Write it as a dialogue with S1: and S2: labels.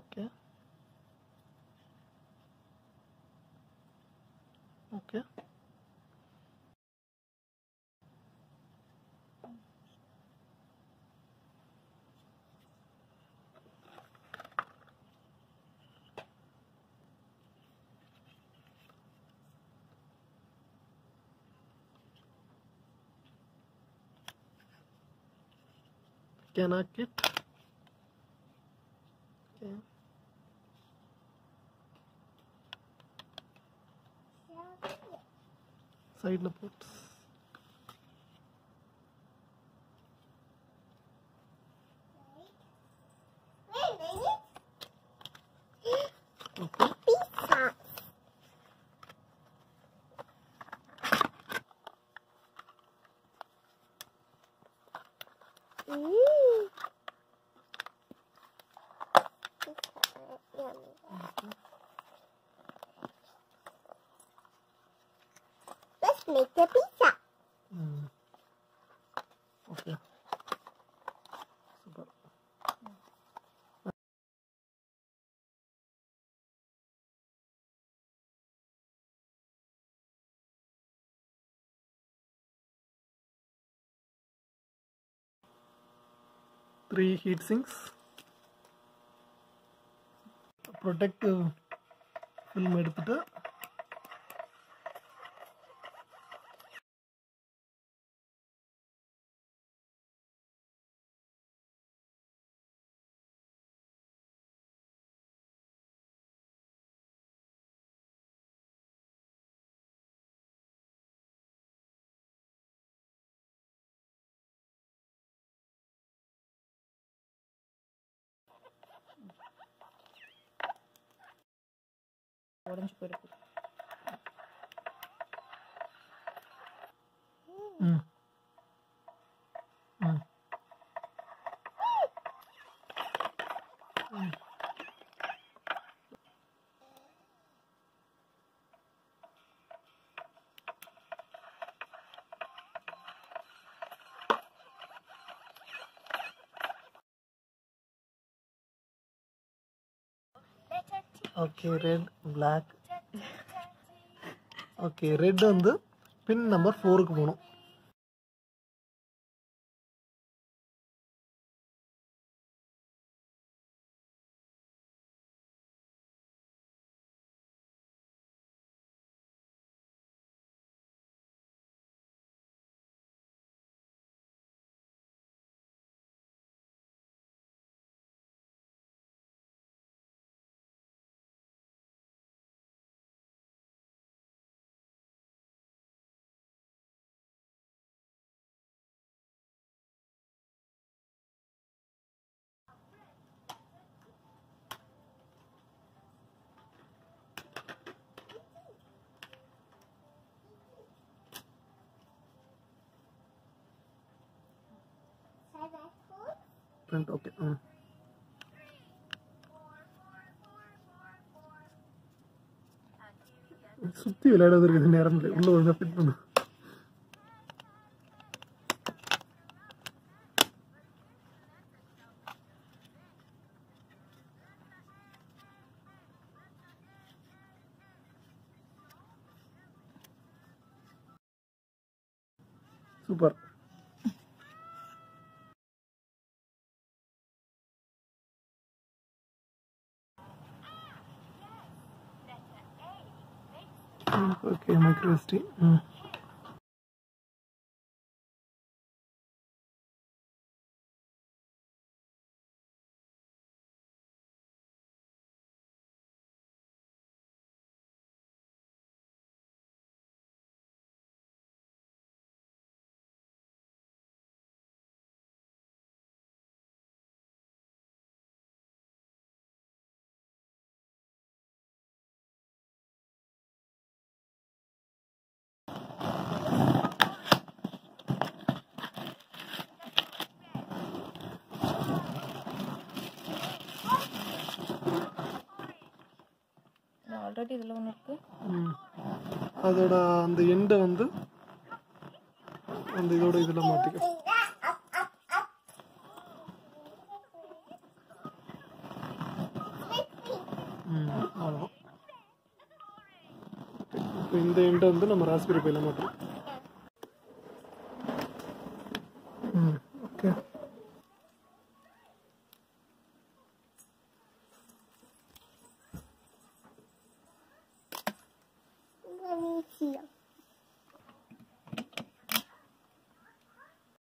S1: Okay. Okay. Canakit. Okay. Side ports. Okay.
S2: Let's make the pizza.
S1: Okay. Super. Three heat sinks. Protective film எடுத்துட்டு
S3: உடஞ்சு போயிருக்கு.
S1: Okay, red, black. Okay, red வந்து pin number 4 க்கு போணும். Print okay. சுத்தி விளையாடுறதுக்கு நேரம் இல்லை, உள்ள ஒழுங்கா ஃபிட் பண்ணு. Super. Okay, micro SD.
S3: Already இதில் ஒன்று இருக்கு.
S1: அதோட அந்த எண்டை வந்து அந்த இதோட இதில் மாட்டிக்க. அவ்வளோதான். இப்போ இந்த எண்டை வந்து நம்ம ராஸ்பெரி பையில் மாட்டோம். ஓகே.